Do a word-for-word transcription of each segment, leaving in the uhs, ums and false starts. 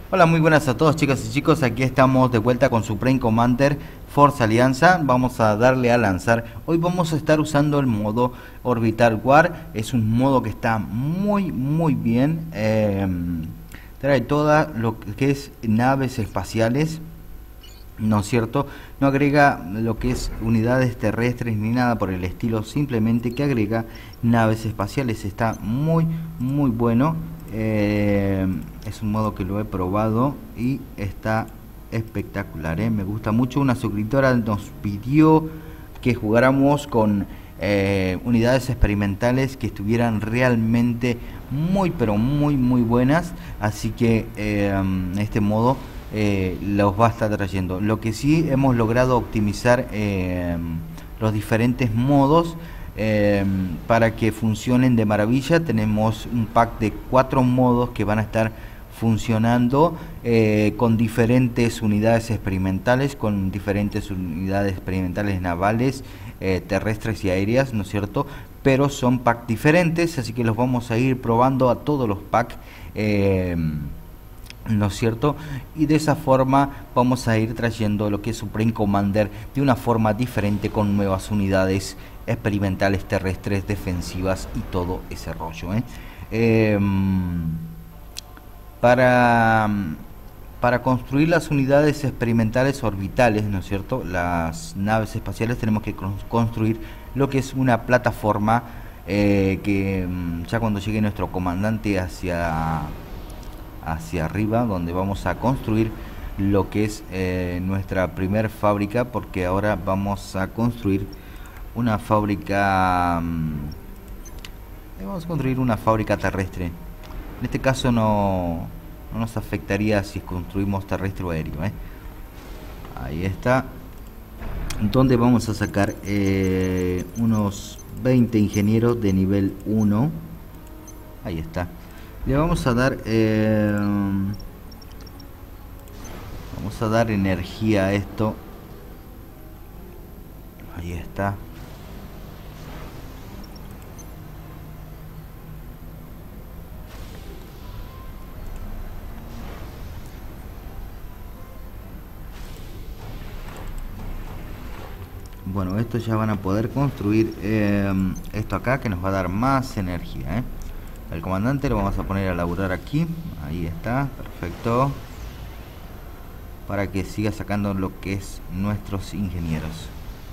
Hola, muy buenas a todos, chicas y chicos. Aquí estamos de vuelta con Supreme Commander Force Alianza. Vamos a darle a lanzar. Hoy vamos a estar usando el modo Orbital War. Es un modo que está muy, muy bien. Eh, trae toda lo que es naves espaciales, ¿no es cierto? No agrega lo que es unidades terrestres ni nada por el estilo, simplemente que agrega naves espaciales. Está muy, muy bueno. Eh, es un modo que lo he probado y está espectacular, ¿eh? Me gusta mucho. Una suscriptora nos pidió que jugáramos con eh, unidades experimentales que estuvieran realmente muy, pero muy, muy buenas. Así que eh, este modo eh, los va a estar trayendo. Lo que sí hemos logrado optimizar eh, los diferentes modos Eh, para que funcionen de maravilla. Tenemos un pack de cuatro modos que van a estar funcionando eh, con diferentes unidades experimentales, con diferentes unidades experimentales navales, eh, terrestres y aéreas, ¿no es cierto? Pero son packs diferentes, así que los vamos a ir probando a todos los packs, eh, ¿no es cierto? Y de esa forma vamos a ir trayendo lo que es Supreme Commander de una forma diferente, con nuevas unidades experimentales terrestres, defensivas y todo ese rollo, ¿eh? Eh, para, para construir las unidades experimentales orbitales, ¿no es cierto? Las naves espaciales, tenemos que construir lo que es una plataforma eh, que ya cuando llegue nuestro comandante hacia hacia arriba, donde vamos a construir lo que es eh, nuestra primer fábrica, porque ahora vamos a construir una fábrica mmm, vamos a construir una fábrica terrestre. En este caso no, no nos afectaría si construimos terrestre o aéreo, ¿eh? Ahí está, donde vamos a sacar eh, unos veinte ingenieros de nivel uno. Ahí está. Le vamos a dar eh, vamos a dar energía a esto. Ahí está. Bueno, estos ya van a poder construir eh, esto acá, que nos va a dar más energía, ¿eh? El comandante lo vamos a poner a laburar aquí. Ahí está, perfecto. Para que siga sacando lo que es nuestros ingenieros.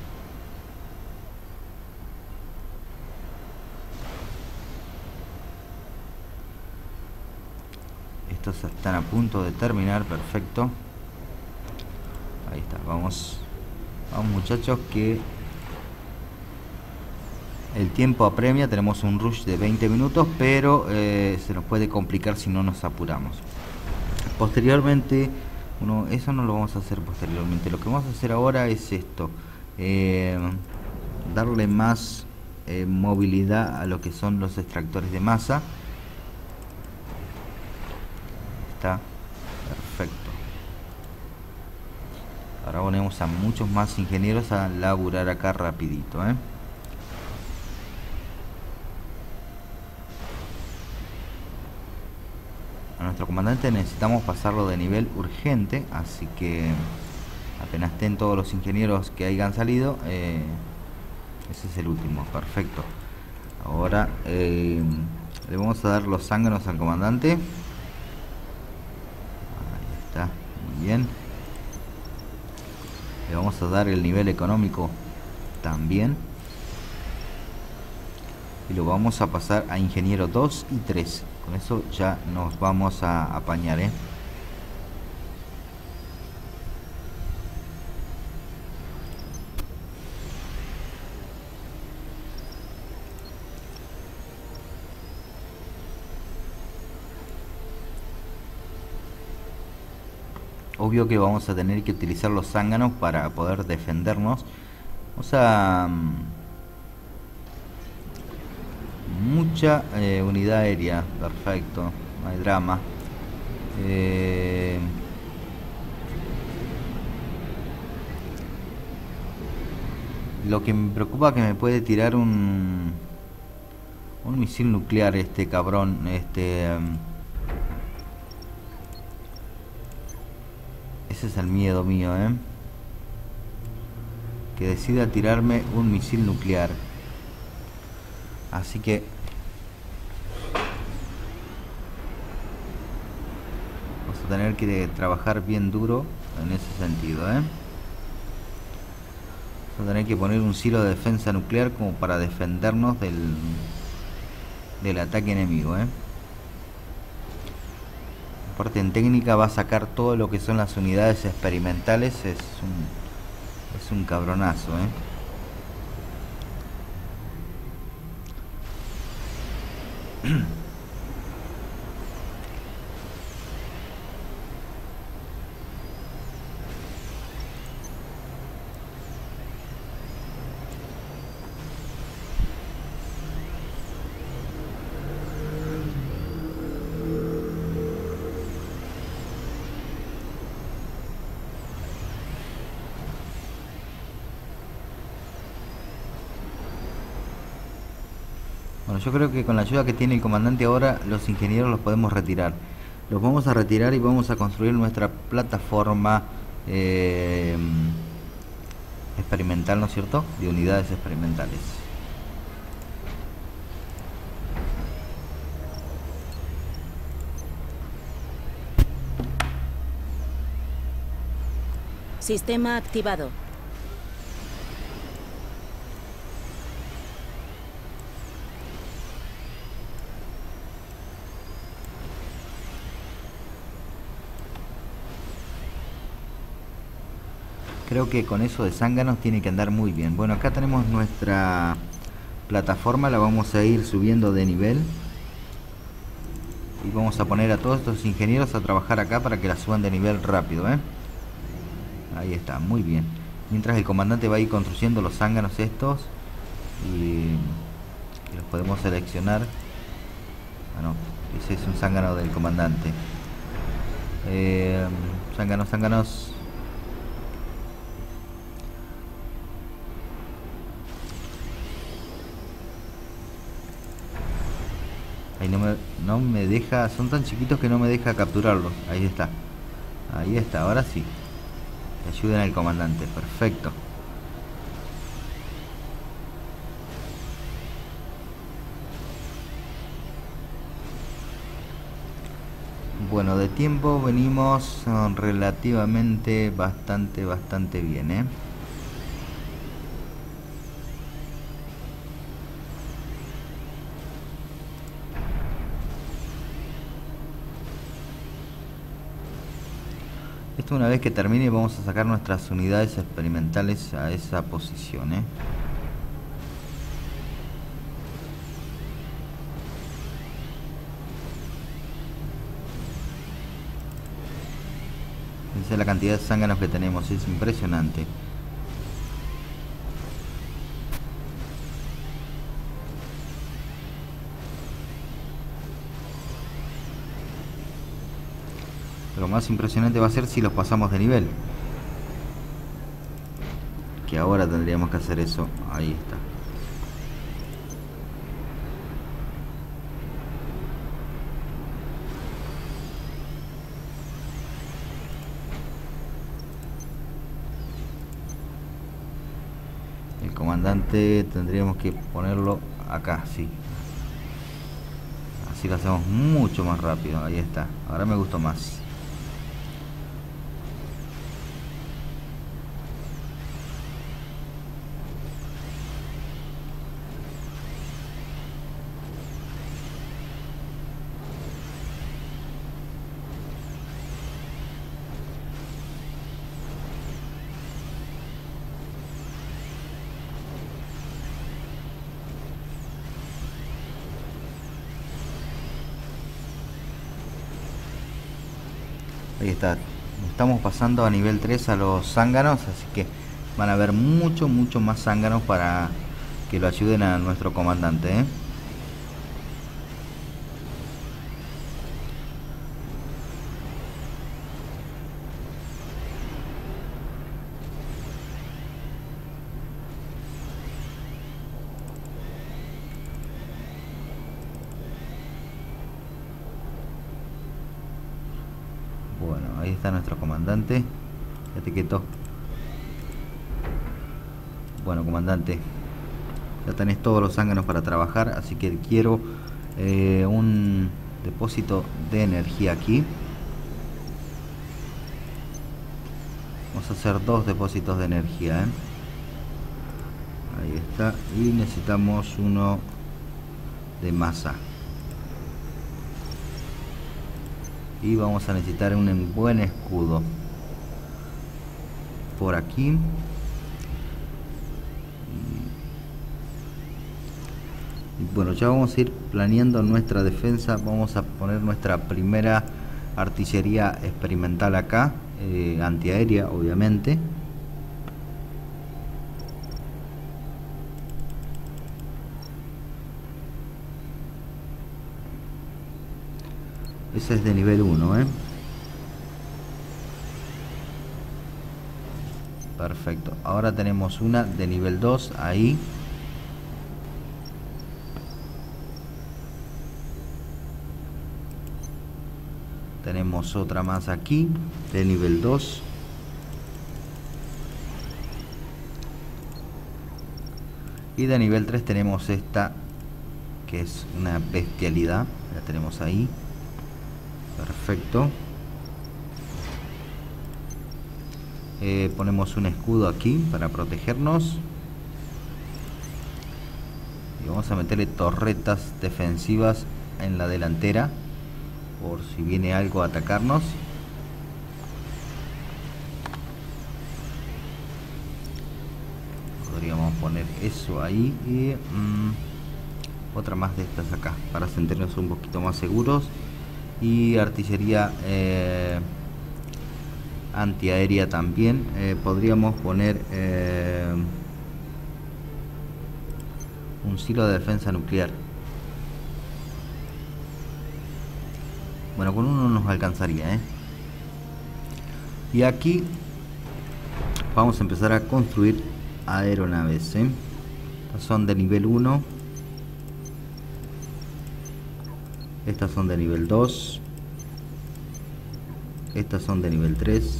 Estos están a punto de terminar, perfecto. Ahí está, vamos. Vamos, muchachos, que el tiempo apremia. Tenemos un rush de veinte minutos, pero eh, se nos puede complicar si no nos apuramos. Posteriormente, uno, eso no lo vamos a hacer posteriormente. Lo que vamos a hacer ahora es esto: eh, darle más eh, movilidad a lo que son los extractores de masa. Está perfecto. Ahora ponemos a muchos más ingenieros a laburar acá rapidito, ¿eh? A nuestro comandante necesitamos pasarlo de nivel urgente, así que apenas estén todos los ingenieros que hayan salido, eh, ese es el último, perfecto. Ahora eh, le vamos a dar los zánganos al comandante. Ahí está, muy bien. Le vamos a dar el nivel económico también. Y lo vamos a pasar a ingeniero dos y tres. Con eso ya nos vamos a apañar, ¿eh? Obvio que vamos a tener que utilizar los zánganos para poder defendernos. O sea, mucha eh, unidad aérea, perfecto, no hay drama. Eh, lo que me preocupa es que me puede tirar un un misil nuclear este cabrón, este um, Ese es el miedo mío, ¿eh? Que decida tirarme un misil nuclear. Así que vamos a tener que trabajar bien duro en ese sentido, ¿eh? Vamos a tener que poner un silo de defensa nuclear como para defendernos del, del ataque enemigo, ¿eh? Aparte, en técnica va a sacar todo lo que son las unidades experimentales. Es un, es un cabronazo, ¿eh? Bueno, yo creo que con la ayuda que tiene el comandante ahora, los ingenieros los podemos retirar. Los vamos a retirar y vamos a construir nuestra plataforma eh, experimental, ¿no es cierto? De unidades experimentales. Sistema activado. Creo que con eso de zánganos tiene que andar muy bien. Bueno, acá tenemos nuestra plataforma, la vamos a ir subiendo de nivel. Y vamos a poner a todos estos ingenieros a trabajar acá para que la suban de nivel rápido, ¿eh? Ahí está, muy bien. Mientras el comandante va a ir construyendo los zánganos estos. Y, y los podemos seleccionar. Ah, no, ese es un zángano del comandante. Eh, zánganos, zánganos. Ahí no me, no me deja, son tan chiquitos que no me deja capturarlos. Ahí está. Ahí está, ahora sí. Que ayuden al comandante, perfecto. Bueno, de tiempo venimos uh, relativamente bastante, bastante bien, ¿eh? Esto una vez que termine vamos a sacar nuestras unidades experimentales a esa posición, ¿eh? Esa es la cantidad de zánganos que tenemos, es impresionante. Lo más impresionante va a ser si los pasamos de nivel. Que ahora tendríamos que hacer eso. Ahí está. El comandante tendríamos que ponerlo acá, sí. Así lo hacemos mucho más rápido. Ahí está. Ahora me gustó más. Ahí está. Estamos pasando a nivel tres a los zánganos, así que van a haber mucho, mucho más zánganos para que lo ayuden a nuestro comandante, ¿eh? Bueno, ahí está nuestro comandante. Quédate quieto. Bueno, comandante, ya tenés todos los zánganos para trabajar, así que quiero eh, un depósito de energía aquí. Vamos a hacer dos depósitos de energía, ¿eh? Ahí está. Y necesitamos uno de masa. Y vamos a necesitar un buen escudo por aquí. Y bueno, ya vamos a ir planeando nuestra defensa. Vamos a poner nuestra primera artillería experimental acá, eh, antiaérea obviamente. Ese es de nivel uno, ¿eh? Perfecto. Ahora tenemos una de nivel dos ahí. Tenemos otra más aquí de nivel dos. Y de nivel tres tenemos esta, que es una bestialidad. La tenemos ahí. Perfecto. Eh, ponemos un escudo aquí para protegernos. Y vamos a meterle torretas defensivas en la delantera, por si viene algo a atacarnos. Podríamos poner eso ahí y mmm, otra más de estas acá para sentirnos un poquito más seguros. Y artillería eh, antiaérea también. Eh, podríamos poner eh, un silo de defensa nuclear. Bueno, con uno nos alcanzaría, ¿eh? Y aquí vamos a empezar a construir aeronaves, ¿eh? Estas son de nivel uno. Estas son de nivel dos. Estas son de nivel tres.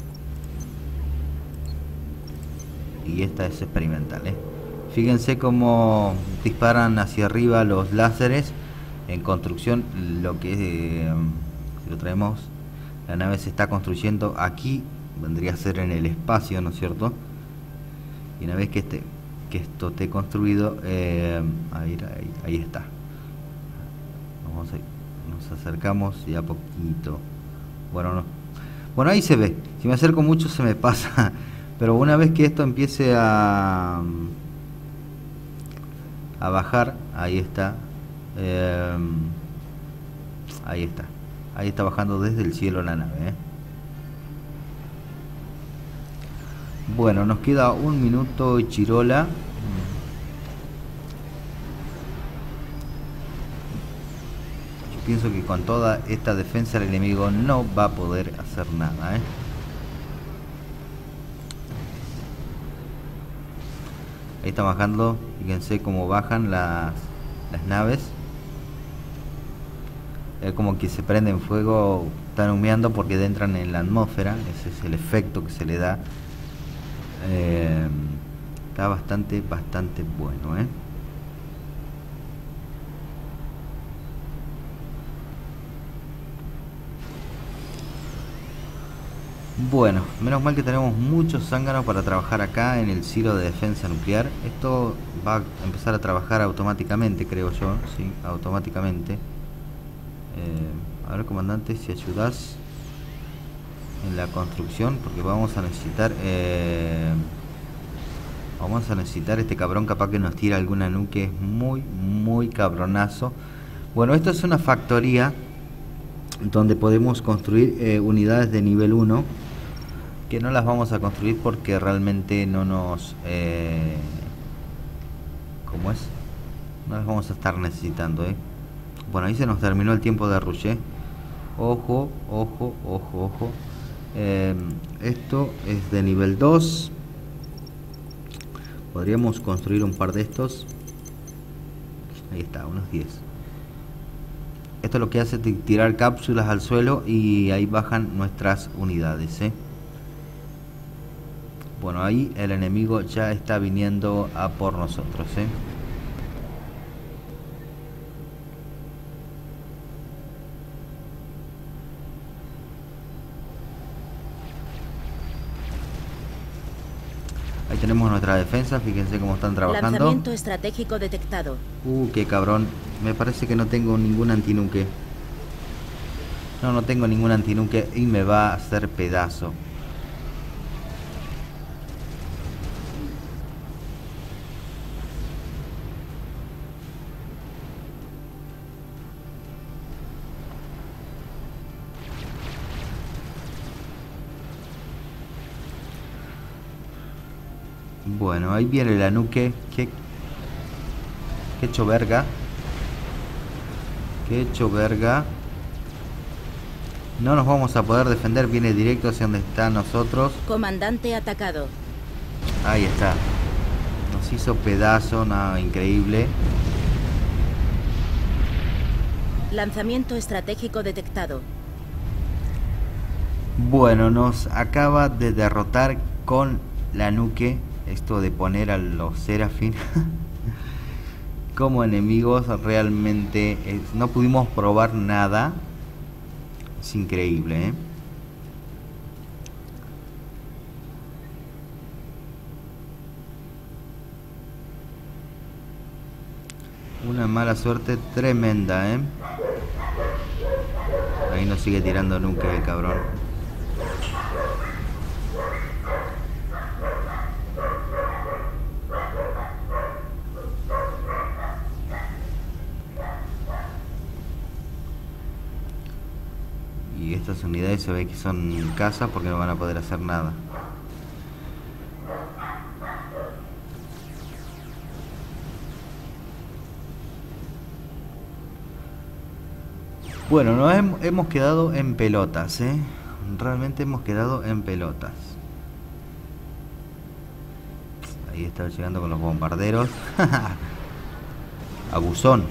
Y esta es experimental, ¿eh? Fíjense cómo disparan hacia arriba los láseres. En construcción, lo que eh, si lo traemos, la nave se está construyendo aquí, vendría a ser en el espacio, ¿no es cierto? Y una vez que este que esto esté construido, eh, ahí, ahí, ahí está. Vamos a, nos acercamos y a poquito. Bueno, no. Bueno, ahí se ve. Si me acerco mucho se me pasa. Pero una vez que esto empiece a a bajar, ahí está. Eh, ahí está. Ahí está bajando desde el cielo la nave, ¿eh? Bueno, nos queda un minuto y chirola. Yo pienso que con toda esta defensa el enemigo no va a poder hacer nada, ¿eh? Ahí está bajando. Fíjense cómo bajan las, las naves. Es como que se prenden fuego, están humeando porque entran en la atmósfera. Ese es el efecto que se le da. Eh, está bastante, bastante bueno, ¿eh? Bueno, menos mal que tenemos muchos zánganos para trabajar acá en el silo de defensa nuclear. Esto va a empezar a trabajar automáticamente, creo yo. Sí, automáticamente. Eh, a ver, comandante, si ayudas en la construcción, porque vamos a necesitar eh, vamos a necesitar este cabrón, capaz que nos tira alguna nuke. Es muy, muy cabronazo. Bueno, esto es una factoría donde podemos construir eh, unidades de nivel uno, que no las vamos a construir porque realmente no nos eh, ¿cómo es? No las vamos a estar necesitando, ¿eh? Bueno, ahí se nos terminó el tiempo de rush, ¿eh? Ojo, ojo, ojo, ojo. Eh, esto es de nivel dos. Podríamos construir un par de estos. Ahí está, unos diez. Esto lo que hace es tirar cápsulas al suelo y ahí bajan nuestras unidades, ¿eh? Bueno, ahí el enemigo ya está viniendo a por nosotros, ¿eh? Ahí tenemos nuestra defensa, fíjense cómo están trabajando. Lanzamiento estratégico detectado. Uh, qué cabrón. Me parece que no tengo ningún antinuque. No, no tengo ningún antinuque y me va a hacer pedazo. Bueno, ahí viene la nuque. Qué, qué hecho verga. Qué hecho verga. No nos vamos a poder defender. Viene directo hacia donde están nosotros. Comandante atacado. Ahí está. Nos hizo pedazo. Nada, increíble. Lanzamiento estratégico detectado. Bueno, nos acaba de derrotar con la nuque. Esto de poner a los Serafín como enemigos realmente es, no pudimos probar nada. Es increíble, ¿eh? Una mala suerte tremenda, ¿eh? Ahí nos sigue tirando nunca el cabrón. Y estas unidades se ve que son casas porque no van a poder hacer nada. Bueno, nos hem- hemos quedado en pelotas, ¿eh? Realmente hemos quedado en pelotas. Ahí está llegando con los bombarderos. Abusón.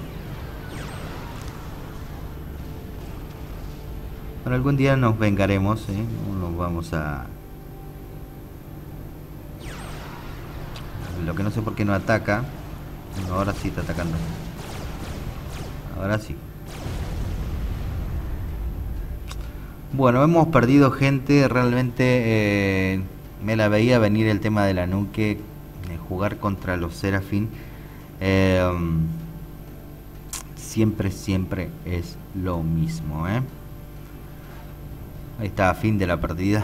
Bueno, algún día nos vengaremos, ¿eh? Nos vamos a... Lo que no sé por qué no ataca. Ahora sí está atacando. Ahora sí. Bueno, hemos perdido gente. Realmente eh, me la veía venir el tema de la nuque. Eh, jugar contra los Serafín. Eh, siempre, siempre es lo mismo, ¿eh? Ahí está, fin de la partida.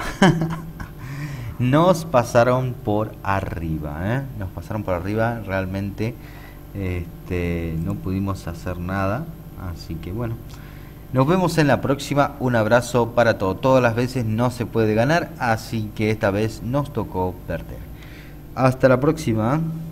Nos pasaron por arriba, ¿eh? Nos pasaron por arriba. Realmente este, no pudimos hacer nada. Así que bueno, nos vemos en la próxima. Un abrazo para todos. Todas las veces no se puede ganar, así que esta vez nos tocó perder. Hasta la próxima.